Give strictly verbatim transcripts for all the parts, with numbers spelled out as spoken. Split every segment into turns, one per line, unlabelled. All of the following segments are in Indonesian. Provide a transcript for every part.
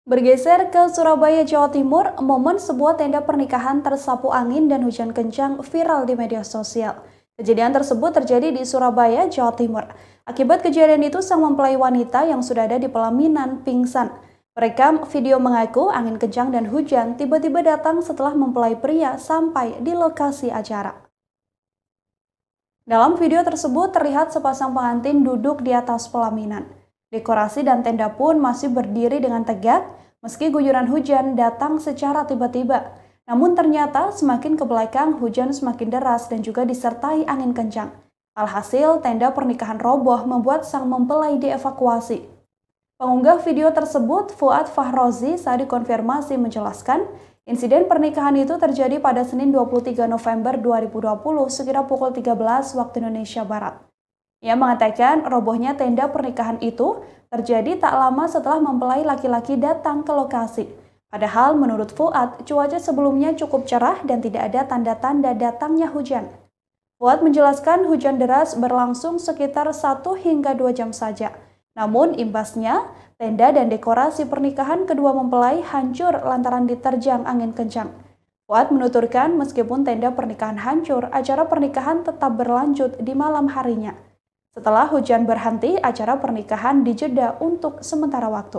Bergeser ke Surabaya, Jawa Timur, momen sebuah tenda pernikahan tersapu angin dan hujan kencang viral di media sosial. Kejadian tersebut terjadi di Surabaya, Jawa Timur. Akibat kejadian itu, sang mempelai wanita yang sudah ada di pelaminan pingsan. Perekam video mengaku angin kencang dan hujan tiba-tiba datang setelah mempelai pria sampai di lokasi acara. Dalam video tersebut terlihat sepasang pengantin duduk di atas pelaminan. Dekorasi dan tenda pun masih berdiri dengan tegak meski guyuran hujan datang secara tiba-tiba. Namun ternyata semakin ke belakang hujan semakin deras dan juga disertai angin kencang. Alhasil tenda pernikahan roboh membuat sang mempelai dievakuasi. Pengunggah video tersebut, Fuad Fahrozi, saat dikonfirmasi menjelaskan, insiden pernikahan itu terjadi pada Senin dua puluh tiga November dua ribu dua puluh sekira pukul tiga belas waktu Indonesia Barat. Ia mengatakan robohnya tenda pernikahan itu terjadi tak lama setelah mempelai laki-laki datang ke lokasi. Padahal menurut Fuad, cuaca sebelumnya cukup cerah dan tidak ada tanda-tanda datangnya hujan. Fuad menjelaskan hujan deras berlangsung sekitar satu hingga dua jam saja. Namun imbasnya, tenda dan dekorasi pernikahan kedua mempelai hancur lantaran diterjang angin kencang. Fuad menuturkan meskipun tenda pernikahan hancur, acara pernikahan tetap berlanjut di malam harinya. Setelah hujan berhenti, acara pernikahan dijeda untuk sementara waktu.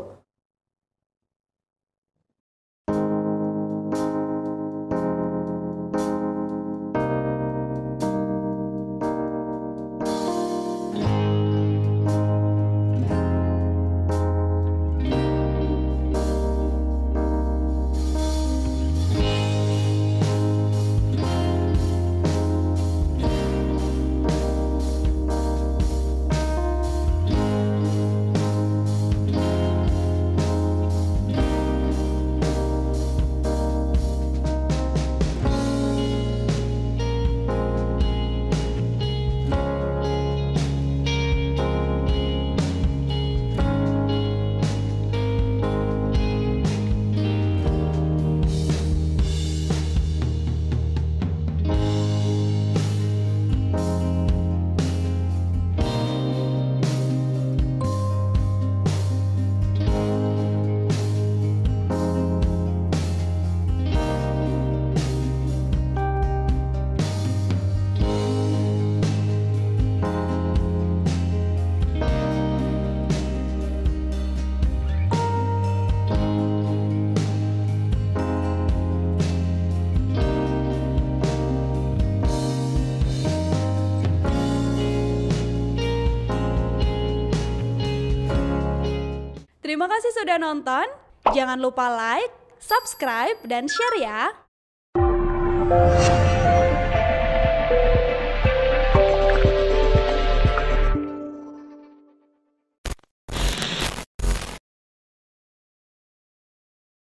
Terima kasih sudah nonton. Jangan lupa like, subscribe, dan share ya.